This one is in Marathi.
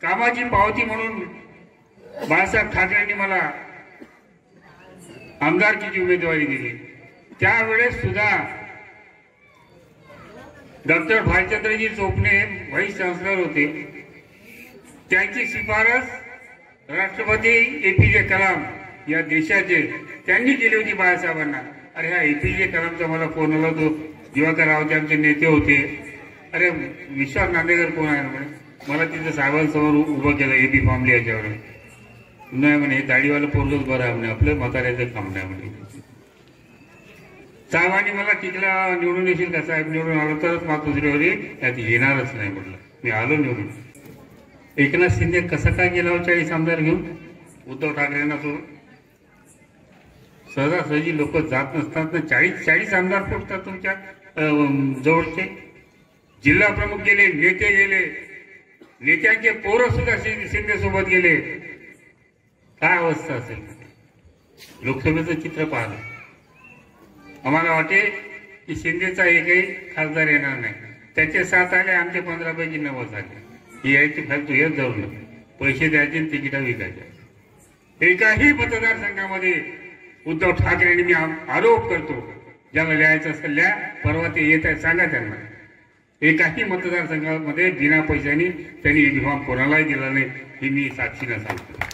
कामाची पावती म्हणून बाळासाहेब ठाकरेंनी मला आमदारकीची उमेदवारी दिली। त्यावेळेस सुद्धा doctor Bhalchandraji Chopane vice chancellor होते, त्यांची शिफारस राष्ट्रपती APJ कलाम या देशाचे त्यांनी केली होती बाळासाहेबांना। अरे ह्या APJ कलामचा मला फोन आला, तो दिवाकर रावते आमचे नेते होते। अरे विश्वास नांदेकर कोण आहे म्हणे, मला तिथे साहेबांसमोर उभं केलं AP फॉर्मली याच्यावर। नाही म्हणे, हे दाढीवाला पोरगच बरं आहे म्हणे, आपलं म्हाताऱ्याचं काम नाही म्हणे। साहेबांनी मला टिकला निवडून येशील का साहेब, निवडून आलो तरच मातोश्रीवरी त्यात येणारच नाही म्हटलं। मी आलो निवडून। एकनाथ शिंदे कसा काय गेला 40 आमदार घेऊन उद्धव ठाकरेंना सोडून? सहजासहजी लोक जात नसतात ना, 40 आमदार फुटतात तुमच्या जवळचे। जिल्हा प्रमुख गेले, नेते गेले, नेत्यांचे पोरं सुद्धा शिंदे सोबत गेले। काय अवस्था असेल? लोकसभेचं चित्र पाहिलं, आम्हाला वाटे की शिंदेचा एकही खासदार येणार नाही। त्याचे 7 आले, आमचे 15 पैकी 9 झाले। ही यायची फालतू येत जाऊ नये, पैसे द्यायचे तिकीटा विकायच्या। एकाही मतदारसंघामध्ये उद्धव ठाकरेंनी, मी आरोप करतो, ज्याला लिहायचं असेल लिहा, परवा ते येत आहे सांगा त्यांना। एकाही मतदारसंघामध्ये बिना पैशानी त्यांनी फॉर्म कोणालाही दिला नाही, ही मी साक्षीनं सांगतो।